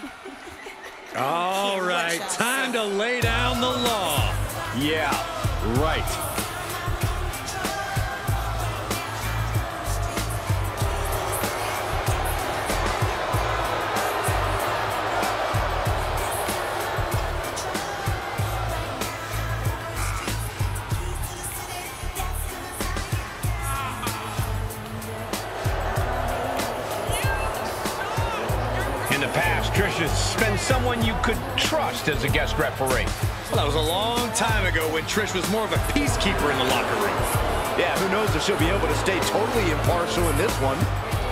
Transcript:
All right, time to lay down the law. Yeah, right. In the past, Trish has been someone you could trust as a guest referee. Well, that was a long time ago when Trish was more of a peacekeeper in the locker room. Yeah, who knows if she'll be able to stay totally impartial in this one.